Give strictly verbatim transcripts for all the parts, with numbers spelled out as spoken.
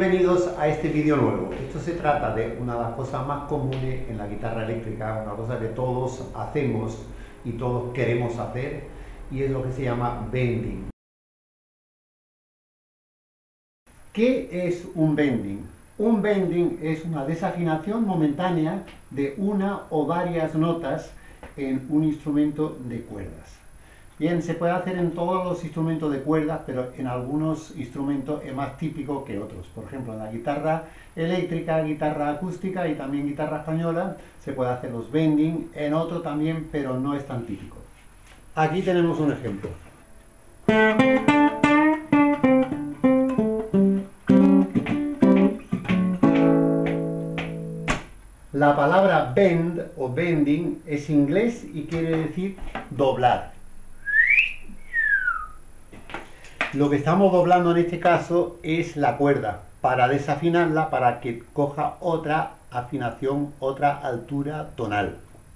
Bienvenidos a este vídeo nuevo. Esto se trata de una de las cosas más comunes en la guitarra eléctrica, una cosa que todos hacemos y todos queremos hacer, y es lo que se llama bending. ¿Qué es un bending? Un bending es una desafinación momentánea de una o varias notas en un instrumento de cuerdas. Bien, se puede hacer en todos los instrumentos de cuerdas, pero en algunos instrumentos es más típico que otros. Por ejemplo, en la guitarra eléctrica, guitarra acústica y también guitarra española se puede hacer los bending, en otro también, pero no es tan típico. Aquí tenemos un ejemplo. La palabra bend o bending es inglés y quiere decir doblar. Lo que estamos doblando en este caso es la cuerda, para desafinarla, para que coja otra afinación, otra altura tonal.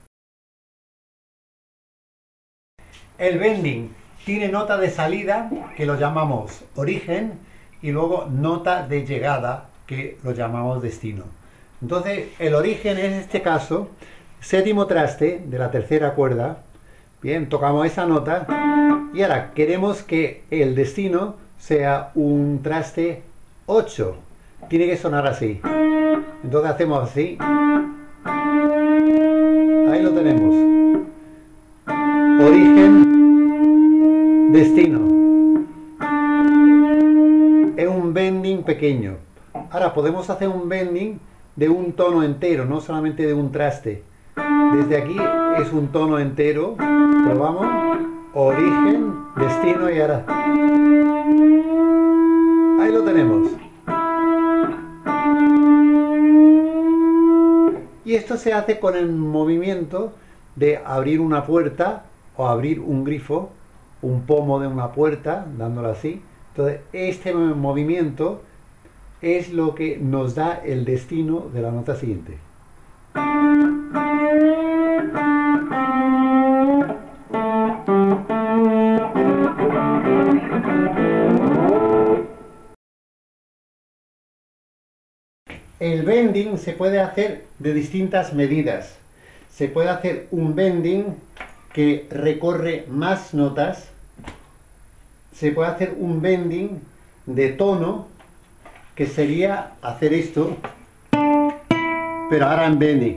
El bending tiene nota de salida, que lo llamamos origen, y luego nota de llegada, que lo llamamos destino. Entonces, el origen es, en este caso, séptimo traste de la tercera cuerda. Bien, tocamos esa nota y ahora queremos que el destino sea un traste ocho. Tiene que sonar así. Entonces hacemos así. Ahí lo tenemos. Origen, destino. Es un bending pequeño. Ahora podemos hacer un bending de un tono entero, no solamente de un traste. Desde aquí es un tono entero. Probamos. Origen, destino y ahora. Ahí lo tenemos. Y esto se hace con el movimiento de abrir una puerta o abrir un grifo, un pomo de una puerta, dándolo así. Entonces, este movimiento es lo que nos da el destino de la nota siguiente. El bending se puede hacer de distintas medidas. Se puede hacer un bending que recorre más notas. Se puede hacer un bending de tono, que sería hacer esto, pero ahora en bending.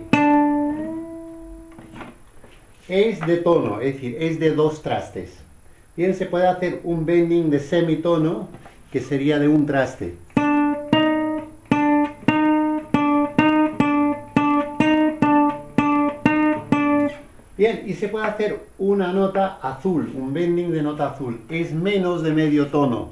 Es de tono, es decir, es de dos trastes. Bien, se puede hacer un bending de semitono, que sería de un traste. Bien, y se puede hacer una nota azul, un bending de nota azul. Es menos de medio tono.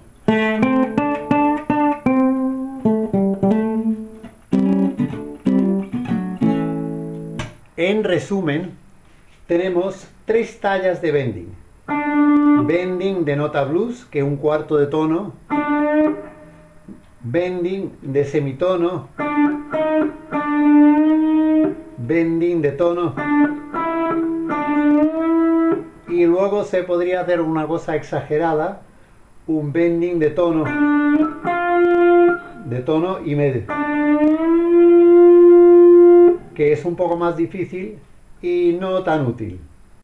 En resumen, tenemos tres tallas de bending. Bending de nota blues, que es un cuarto de tono. Bending de semitono. Bending de tono. Y luego se podría hacer una cosa exagerada, un bending de tono, de tono y medio, que es un poco más difícil y no tan útil.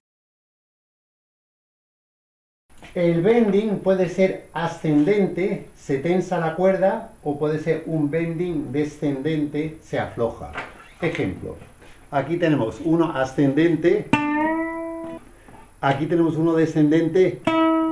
El bending puede ser ascendente, se tensa la cuerda, o puede ser un bending descendente, se afloja. Ejemplo, aquí tenemos uno ascendente. Aquí tenemos uno descendente.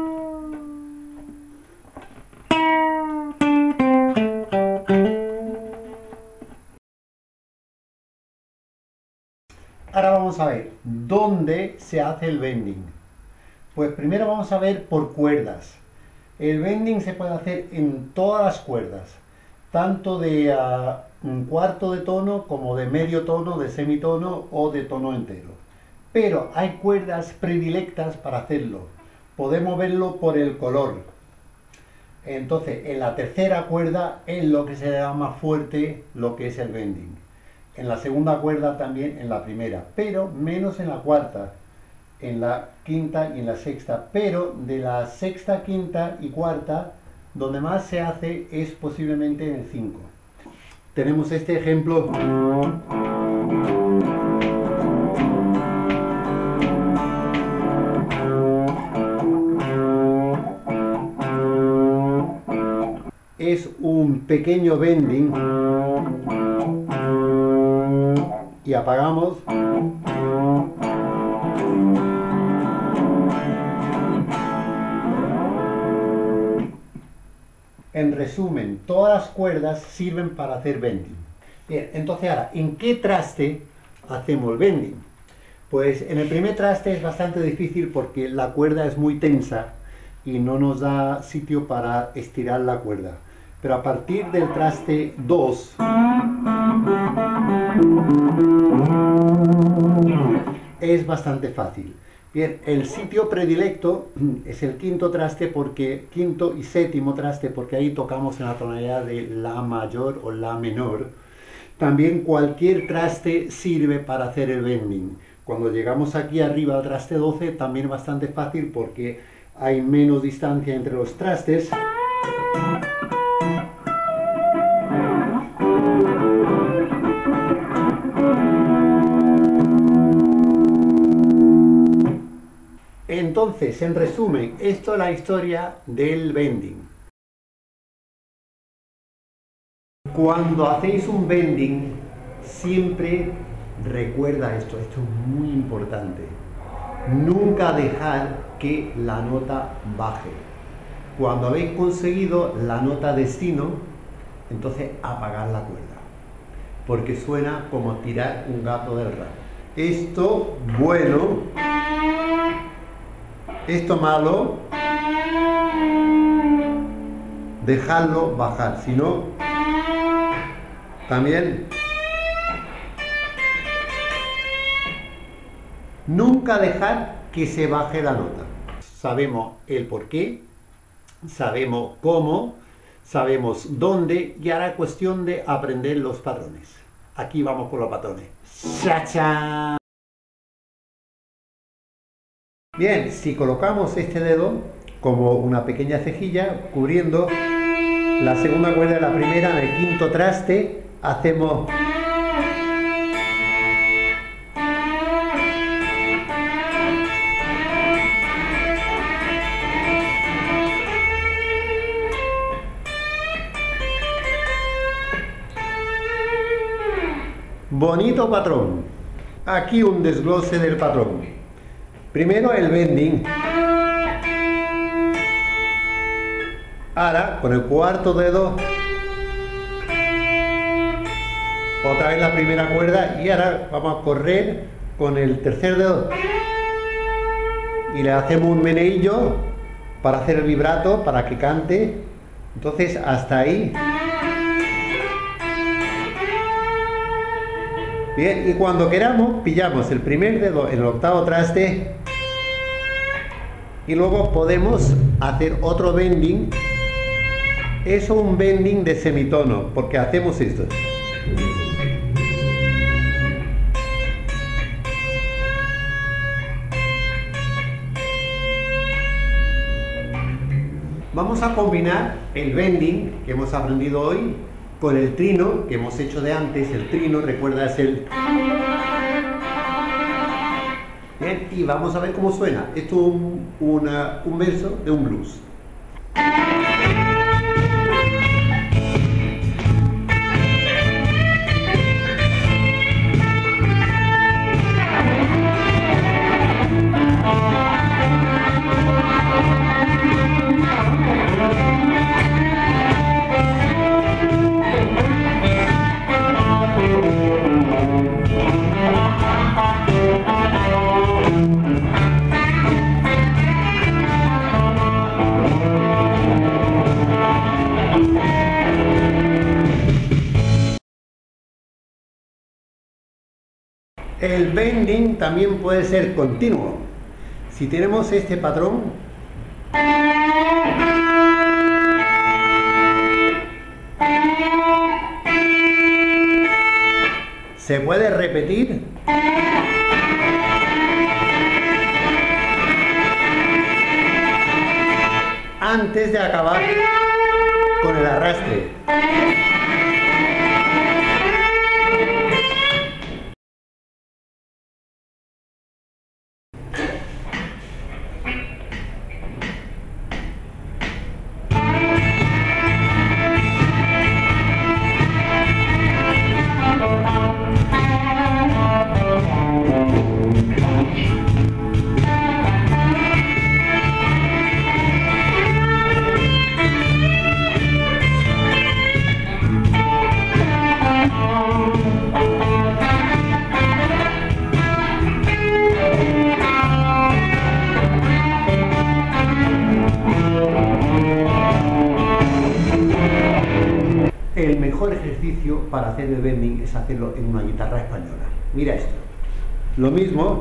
Ahora vamos a ver dónde se hace el bending. Pues primero vamos a ver por cuerdas. El bending se puede hacer en todas las cuerdas, tanto de uh, un cuarto de tono como de medio tono, de semitono o de tono entero. Pero hay cuerdas predilectas para hacerlo. Podemos verlo por el color. Entonces, en la tercera cuerda es lo que se da más fuerte lo que es el bending. En la segunda cuerda también en la primera, pero menos en la cuarta, en la quinta y en la sexta. Pero de la sexta, quinta y cuarta, donde más se hace es posiblemente en el cinco. tenemos este ejemplo. Es un pequeño bending y apagamos. En resumen, todas las cuerdas sirven para hacer bending. Bien, entonces ahora, ¿en qué traste hacemos el bending? Pues en el primer traste es bastante difícil porque la cuerda es muy tensa y no nos da sitio para estirar la cuerda. Pero a partir del traste dos es bastante fácil. Bien, el sitio predilecto es el quinto traste, porque quinto y séptimo traste, porque ahí tocamos en la tonalidad de la mayor o la menor. También cualquier traste sirve para hacer el bending. Cuando llegamos aquí arriba al traste doce, también es bastante fácil porque hay menos distancia entre los trastes. Entonces, en resumen, esto es la historia del bending. Cuando hacéis un bending, siempre recuerda esto, esto es muy importante. Nunca dejar que la nota baje. Cuando habéis conseguido la nota destino, entonces apagar la cuerda, porque suena como tirar un gato del rabo. Esto bueno, esto malo, dejarlo bajar, si no, también. Nunca dejar que se baje la nota. Sabemos el por qué, sabemos cómo, sabemos dónde, y ahora es cuestión de aprender los patrones. Aquí vamos con los patrones. ¡Cha-cha! Bien, si colocamos este dedo como una pequeña cejilla cubriendo la segunda cuerda de la primera, en el quinto traste hacemos bonito patrón. Aquí un desglose del patrón. Primero el bending. Ahora con el cuarto dedo otra vez la primera cuerda, y ahora vamos a correr con el tercer dedo y le hacemos un meneillo para hacer el vibrato, para que cante. Entonces hasta ahí. Bien, y cuando queramos pillamos el primer dedo en el octavo traste y luego podemos hacer otro bending. Es un bending de semitono, porque hacemos esto. Vamos a combinar el bending que hemos aprendido hoy con el trino que hemos hecho de antes. El trino, recuerda, es el... Bien, y vamos a ver cómo suena. Esto es un, una, un verso de un blues. El bending también puede ser continuo. Si tenemos este patrón, se puede repetir antes de acabar con el arrastre. el mejor ejercicio para hacer el bending es hacerlo en una guitarra española. Mira esto. Lo mismo.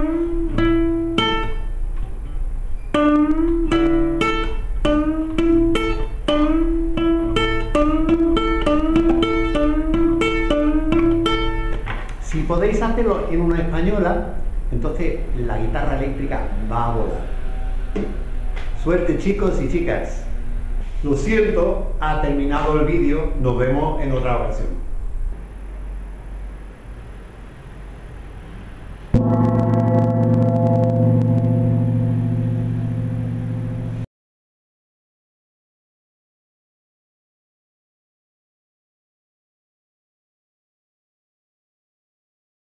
Si podéis hacerlo en una española, entonces la guitarra eléctrica va a volar. Suerte, chicos y chicas. Lo siento, ha terminado el vídeo, nos vemos en otra ocasión.